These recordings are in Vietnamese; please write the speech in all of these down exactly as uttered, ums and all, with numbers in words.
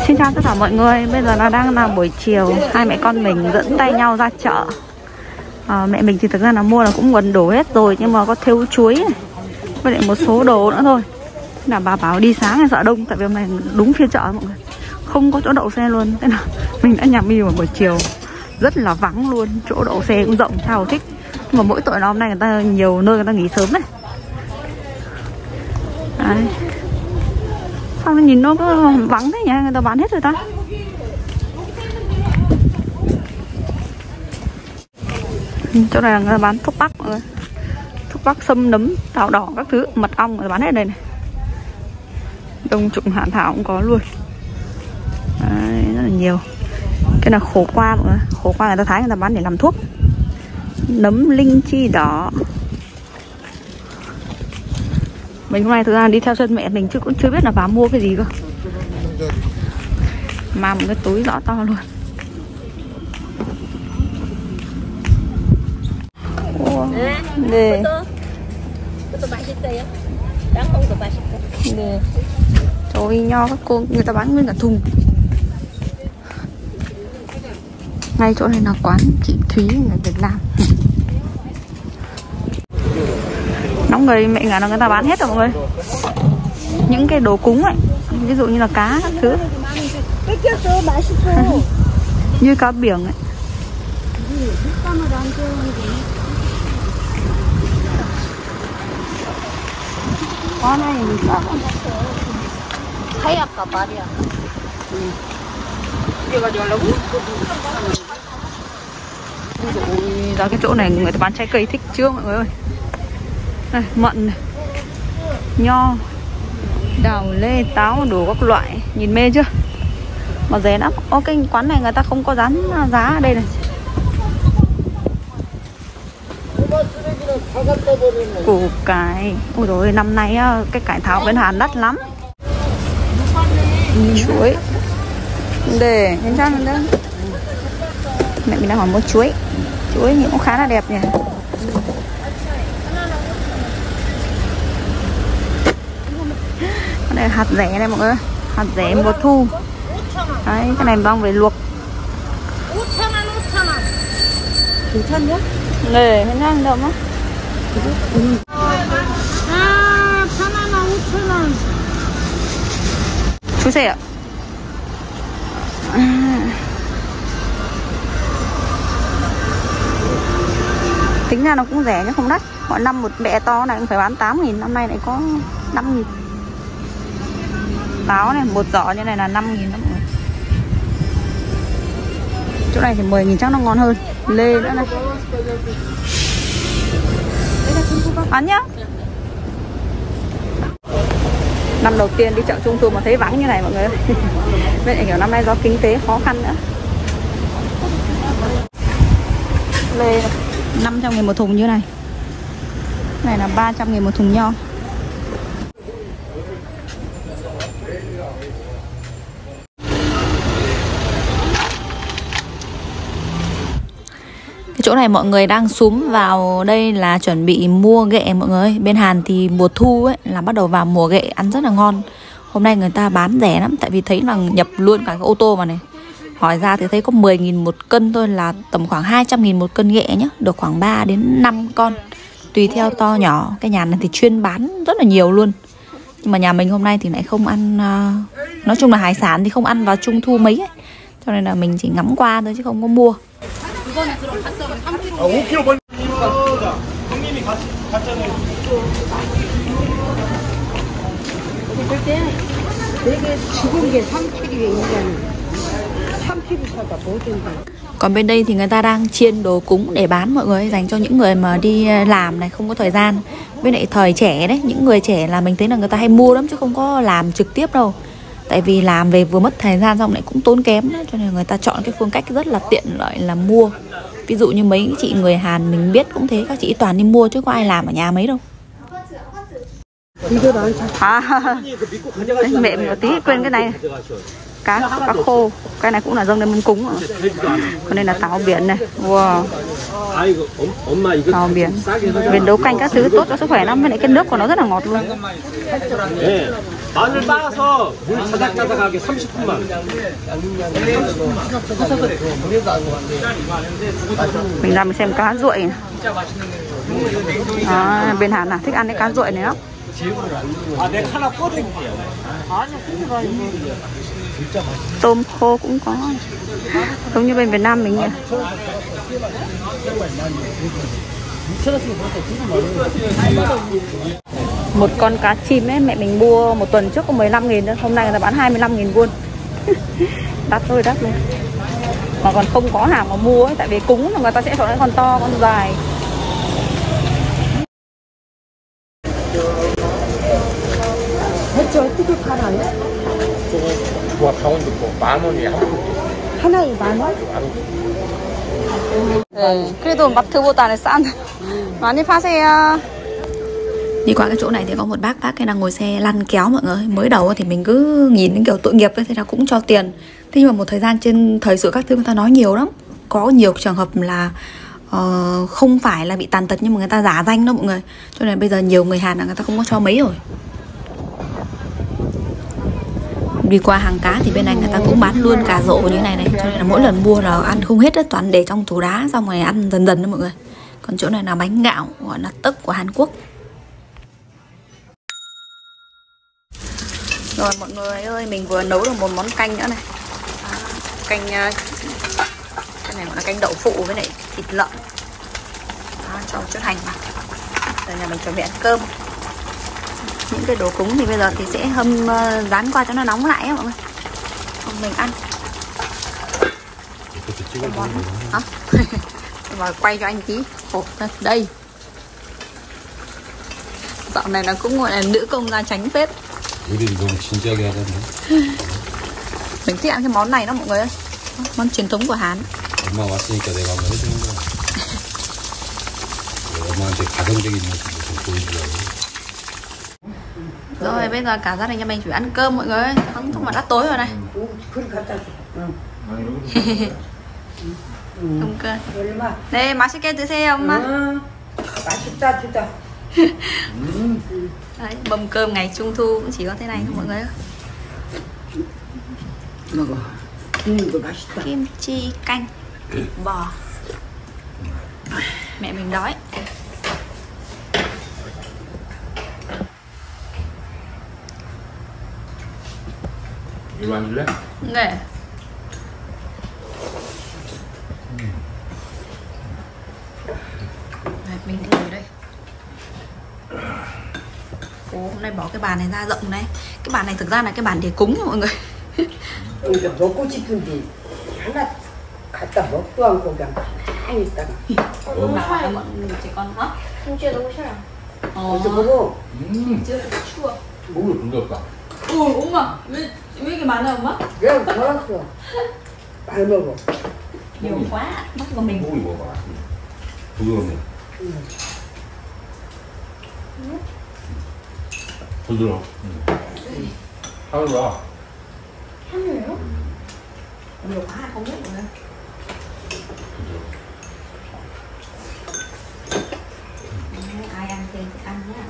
Xin chào tất cả mọi người, bây giờ là đang là buổi chiều, hai mẹ con mình dẫn tay nhau ra chợ. à, Mẹ mình thì thực ra là mua là cũng gần đổ hết rồi, nhưng mà có thêu chuối này, với lại một số đồ nữa thôi. Thế là bà bảo đi sáng thì sợ đông, tại vì hôm nay đúng phiên chợ mọi người, không có chỗ đậu xe luôn. Thế là mình đã nhắm đi vào buổi chiều, rất là vắng luôn, chỗ đậu xe cũng rộng, Thao thích. Nhưng mà mỗi tội là hôm nay người ta nhiều nơi người ta nghỉ sớm đấy. Đấy. Sao nó nhìn nó có vắng thế nhỉ, người ta bán hết rồi ta. Chỗ này là người ta bán thuốc bắc mọi người. Thuốc bắc, sâm nấm, táo đỏ các thứ, mật ong người ta bán hết đây này. Đông trùng hạ thảo cũng có luôn. Đấy, rất là nhiều. Cái là khổ qua mọi người, khổ qua người ta thái người ta bán để làm thuốc. Nấm linh chi đỏ. Mình hôm nay thực ra đi theo chân mẹ mình chứ cũng chưa biết là bà mua cái gì cơ. Mà một cái túi rõ to luôn. Nè. Nè. Trời nho các cô, người ta bán nguyên cả thùng. Ngay chỗ này là quán chị Thúy người Việt Nam. Nóng người mẹ ngả là người ta bán hết rồi mọi người. Những cái đồ cúng ấy, ví dụ như là cá các thứ. Như cá biển ấy. Con này mình sợ không? Thấy à cả bà đi à? Chưa bao giờ lắm. Rồi ra cái chỗ này người ta bán trái cây thích chưa mọi người ơi. Đây, mận này, nho, đào lê, táo, đồ các loại. Nhìn mê chưa? Mà rẻ lắm. Ô, cái quán này người ta không có dán giá ở đây này. Củ cải. Ôi dồi ôi, năm nay cái cải thảo bên Hàn đắt lắm. Chuối. Để, nhìn sao mình đây. Mẹ mình đang hỏi mua chuối. Chuối thì cũng khá là đẹp nhỉ. Đây là hạt rẻ này mọi người, hạt rẻ mùa thu. Đấy, cái này mang về luộc. Nè, thế nào đâu mà. Chú xe ạ. Tính ra nó cũng rẻ chứ không đắt. Mọi năm một bẹ to này cũng phải bán tám nghìn, năm nay lại có năm nghìn. Táo này, một giỏ như này là năm nghìn đó mọi người. Chỗ này thì mười nghìn chắc nó ngon hơn. Lê nữa này. Ăn nhá. Năm đầu tiên đi chợ Trung Thu mà thấy vắng như này mọi người ơi. Vậy lại kiểu năm nay do kinh tế khó khăn nữa. Lê năm trăm nghìn một thùng như này. Này là ba trăm nghìn một thùng nho. Cái chỗ này mọi người đang xúm vào đây là chuẩn bị mua ghẹ mọi người ơi. Bên Hàn thì mùa thu ấy là bắt đầu vào mùa ghẹ ăn rất là ngon. Hôm nay người ta bán rẻ lắm, tại vì thấy là nhập luôn cả cái ô tô mà này. Hỏi ra thì thấy có mười nghìn một cân thôi, là tầm khoảng hai trăm nghìn một cân ghẹ nhá. Được khoảng ba đến năm con, tùy theo to nhỏ. Cái nhà này thì chuyên bán rất là nhiều luôn. Nhưng mà nhà mình hôm nay thì lại không ăn uh, nói chung là hải sản thì không ăn vào Trung Thu mấy ấy. Cho nên là mình chỉ ngắm qua thôi chứ không có mua. Còn bên đây thì người ta đang chiên đồ cúng để bán mọi người, dành cho những người mà đi làm này, không có thời gian. Với lại thời trẻ đấy, những người trẻ là mình thấy là người ta hay mua lắm chứ không có làm trực tiếp đâu. Tại vì làm về vừa mất thời gian xong lại cũng tốn kém đấy. Cho nên người ta chọn cái phương cách rất là tiện lợi là mua. Ví dụ như mấy chị người Hàn mình biết cũng thế, các chị toàn đi mua chứ có ai làm ở nhà mấy đâu. À, đấy, mẹ mình một tí quên cái này. Cá, cá khô. Cái này cũng là dâng lên mâm cúng. Còn đây là táo biển này. Wow. Táo biển. Biển đấu canh các thứ tốt cho sức khỏe lắm. Với lại cái nước của nó rất là ngọt luôn. 마늘 빻아서 물 자작자작하게 삼십 분만. Mình ra mình xem cá ruội này. Đó, bên Hàn là thích ăn cái cá ruội này lắm. Tôm khô cũng có, giống như bên Việt Nam mình nhỉ. Một con cá chim ấy mẹ mình mua một tuần trước có mười lăm nghìn thôi, hôm nay người ta bán hai mươi lăm nghìn won. Đắt thôi, đắt luôn. Mà còn không có hàng mà mua ấy, tại vì cúng là người ta sẽ chọn cái con to, con dài. 해초 어떻게 팔아요? 와, 강원도 뭐 만 원이 한 하나에 만 원? 네, 그래도 마트보다는 싼. 많이 파세요. Đi qua cái chỗ này thì có một bác bác cái đang ngồi xe lăn kéo mọi người. Mới đầu thì mình cứ nhìn những kiểu tội nghiệp ấy, thì là cũng cho tiền. Thế nhưng mà một thời gian trên thời sự các thứ người ta nói nhiều lắm. Có nhiều trường hợp là uh, không phải là bị tàn tật nhưng mà người ta giả danh đó mọi người. Cho nên bây giờ nhiều người Hàn là người ta không có cho mấy rồi. Đi qua hàng cá thì bên này người ta cũng bán luôn cà rộ như này này. Cho nên là mỗi lần mua là ăn không hết, toàn để trong tủ đá xong rồi ăn dần dần đó mọi người. Còn chỗ này là bánh gạo gọi là tấc của Hàn Quốc. Rồi mọi người ơi, mình vừa nấu được một món canh nữa này. À, canh cái này gọi là canh đậu phụ với lại thịt lợn. Đó, cho chút hành vào. Rồi nhà mình chuẩn bị ăn cơm. Những cái đồ cúng thì bây giờ thì sẽ hâm uh, rán qua cho nó nóng lại á mọi người. Không mình ăn. Món hả? Rồi quay cho anh tí. Ồ, đây. Dạo này nó cũng gọi là nữ công gia tránh phết. Mình thích ăn cái món này đó mọi người ơi. Món truyền thống của Hàn. Rồi bây giờ cả gia đình nhà mình phải ăn cơm mọi người ơi. Không không mà đã tối rồi này. Không cơ. Đây 맛있게 드세요 엄마. 맛있다 진짜. Đấy, mâm cơm ngày Trung Thu cũng chỉ có thế này thôi mọi người ơi. Kim chi canh bò. Mẹ mình đói. 이거 안 줄래? 네. Mình ngồi đây. Ồ, hôm nay bỏ cái bàn này ra rộng này. Cái bàn này thực ra là cái bàn để cúng nha mọi người. 이거 먹고 싶은데 하나 갖다 먹도 않고 그냥 가만히 있다가 Hôm nào là bọn trẻ con hả? không chưa đâu sao. 어디서 보고 음, Chưa được chua. 목을 긁었다. Ui, 엄마. 왜, 왜 이렇게 많아 엄마? 그냥 먹었어. 많이 먹어. Nhiều quá. Bắt con mình. 목이 먹어봐. 부드럽네. 응. 부드러워. 응. 하늘아. 하늘요? Nhiều quá không biết mọi người. Ai ăn thì ăn nhá.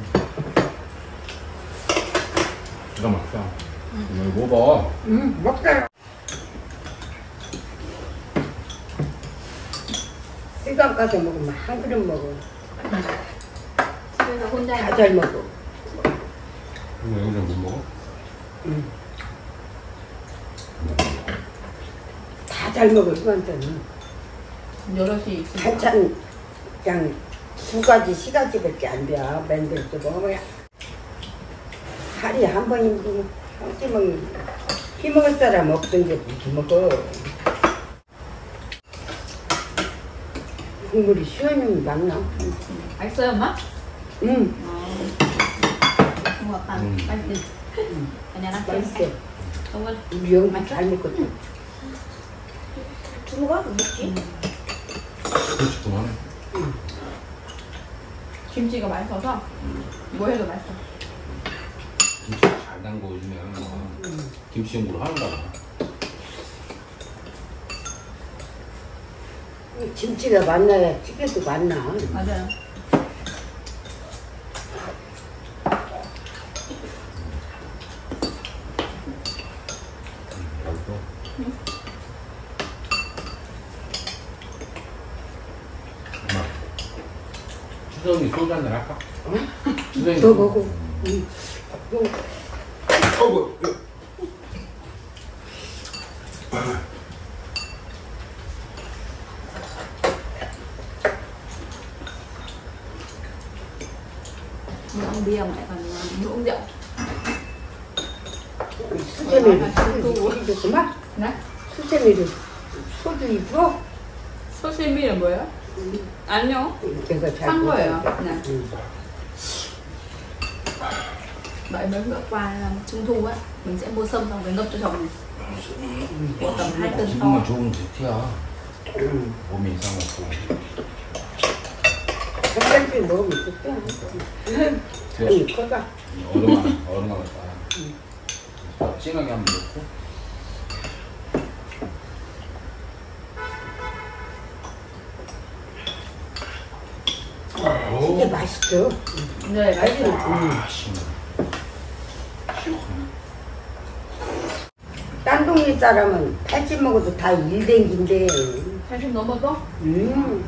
기가 막혀. 이거 먹어. 응, 먹자. 시간 가서 먹으면 한 그릇 먹어. 집에서 혼자 다 잘 먹어. 이거 여기서 못 먹어? 응. 다 잘 먹어, 시간대는. 여럿이 있으니까. 반찬 그냥 두 가지, 세 가지밖에 안 돼. 맨들도 먹어야. 하루에 한 번이면 한 끼만 힘먹을 사람 없던 게 무슨 먹어. 국물이 시원하면 맞나? 맛있어요 엄마? 응. Ngọt tàn, Ừ. bánh thịt. Ở nhà đang 맛있어. Không ơn. 우리 영만 잘 먹거든. 두부가 뭐지? 그렇지 그만해. 김치가 맛있어서 뭐 해도 맛있어. 김치 잘 담궈 요즘에 응. 김치 연구를 하는가 봐. 김치가 많나야 찌개도 많나. 맞아요. 여기 또. 엄마, 추석이 소주 한잔 할까? 응? 추석이 더 먹어. 응. 어구. Muốn uống bia mà lại còn muốn uống rượu. 수세미를 소주 줬구만. 네? 수세미를 소주 입어? Sashimi là 뭐예요? 아니요. 내가 잘 산 거예요. 모르겠다. 네. 응. Vậy mấy bữa qua trung thu á, mình sẽ mua sâm xong rồi ngâm cho chồng này. Của tầm hai cân 지금만 to. 좋으면 좋지야. 응. 몸이 이상 없고. 한 잔씩 먹으면 좋대. 응. 응, 커가. 얼음 하나, 얼음 하나 따. 진하게 한번 넣고. 진짜 맛있어. 네, 맛있어. 응. 아, 시원해. 시원해. 딴 동네 사람은 팔십 먹어도 다 일댕긴데. 팔십 넘어도 음.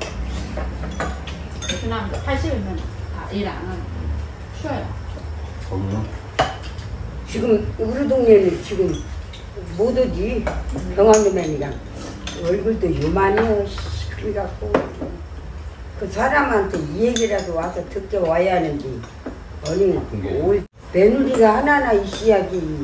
베트남 팔십이면 다 일 안 하는 쉬어요. 거기는 지금 우리 동네는 지금 못 오지. 병원이면이랑 얼굴도 요만해요. 그래갖고 그 사람한테 이 얘기라도 와서 듣게 와야 하는데 아니 올 며느리가 하나하나 있어야지.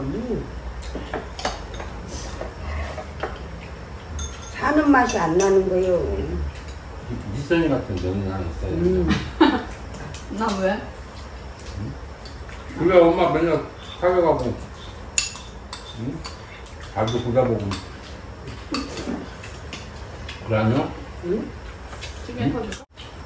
사는 맛이 안 나는 거요. 미선이 같은 면이 하나 있어야 돼. 음. 나 왜? 그래 엄마 맨날 사겨가고 응? 밥도 굴려보고 그래 아니요? 응? 찌개 터줄까?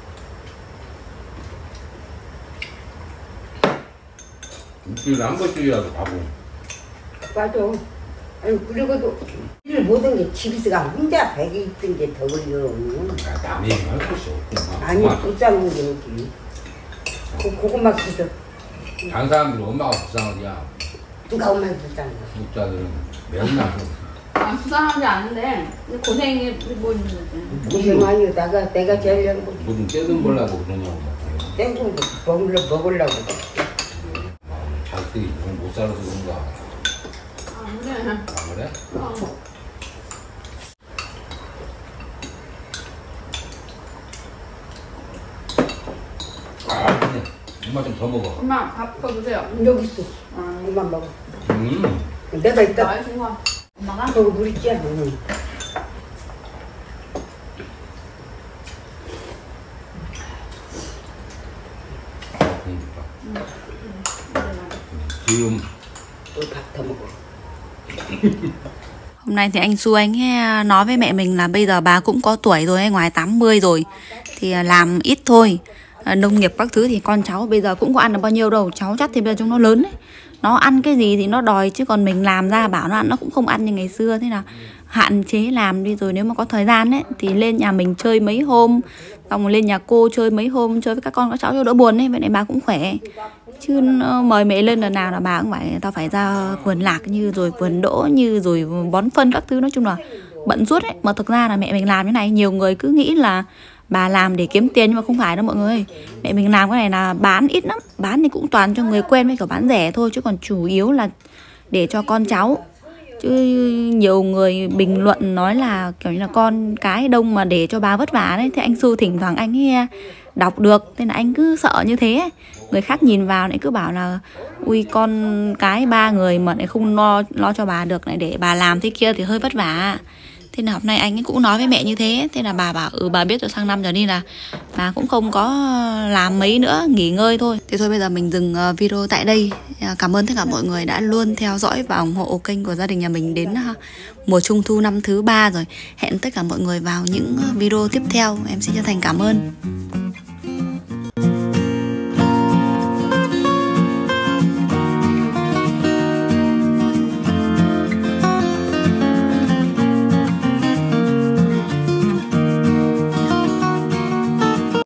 일주일에 한 번씩이라도 가고 맞아. 아니 그리고도 일 모든 게 집에서가 혼자 백에 있던 게 더 걸려. 야, 남의 얘기 할 것이 없구나. 아니 엄마, 불쌍한 게 어디. 그 고구마 키서 다른 사람들은 엄마가 불쌍하냐 누가 엄마 불쌍해. 구독자들은 맨날 아, 수상하지 않은데 고생이 뭐 있는 거지. 고생 아니요. 내가 내가 제일 연구 무슨 떼든 벌라고 그러냐고 막 땡고 먹으려 먹으려고. 자식들이 너무 못 살아서 그런가 아, 그래. 안 그래? 어. 아 근데 엄마 좀 더 먹어 엄마 밥 더 주세요. 여기 있어. 아, 그만 먹어. 음 내가 이따 나의 순간. 엄마가? 거기 물 있지? 응. 지금 밥 더 먹어. Hôm nay thì anh Su anh ấy nói với mẹ mình là bây giờ bà cũng có tuổi rồi ấy, ngoài tám mươi rồi thì làm ít thôi. Nông nghiệp các thứ thì con cháu bây giờ cũng có ăn được bao nhiêu đâu. Cháu chắc thì bây giờ chúng nó lớn ấy. Nó ăn cái gì thì nó đòi chứ còn mình làm ra bảo nó ăn nó cũng không ăn như ngày xưa. Thế là hạn chế làm đi rồi nếu mà có thời gian ấy thì lên nhà mình chơi mấy hôm, xong rồi lên nhà cô chơi mấy hôm, chơi với các con các cháu cho đỡ buồn ấy. Vậy này bà cũng khỏe. Chứ mời mẹ lên lần nào là bà cũng phải tao phải ra vườn lạc như rồi vườn đỗ như rồi bón phân các thứ, nói chung là bận suốt ấy. Mà thực ra là mẹ mình làm cái này nhiều người cứ nghĩ là bà làm để kiếm tiền nhưng mà không phải đâu mọi người. Mẹ mình làm cái này là bán ít lắm, bán thì cũng toàn cho người quen với kiểu bán rẻ thôi, chứ còn chủ yếu là để cho con cháu. Chứ nhiều người bình luận nói là kiểu như là con cái đông mà để cho bà vất vả đấy. Thế anh Su thỉnh thoảng anh ấy đọc được, thế là anh cứ sợ như thế ấy. Người khác nhìn vào lại cứ bảo là ui con cái ba người mà lại không lo lo cho bà được, lại để bà làm thế kia thì hơi vất vả. Thế là hôm nay anh ấy cũng nói với mẹ như thế. Thế là bà bảo ừ bà biết rồi, sang năm trở đi là bà cũng không có làm mấy nữa, nghỉ ngơi thôi. Thế thôi bây giờ mình dừng video tại đây. Cảm ơn tất cả mọi người đã luôn theo dõi và ủng hộ kênh của gia đình nhà mình đến mùa trung thu năm thứ ba rồi. Hẹn tất cả mọi người vào những video tiếp theo. Em xin chân thành cảm ơn.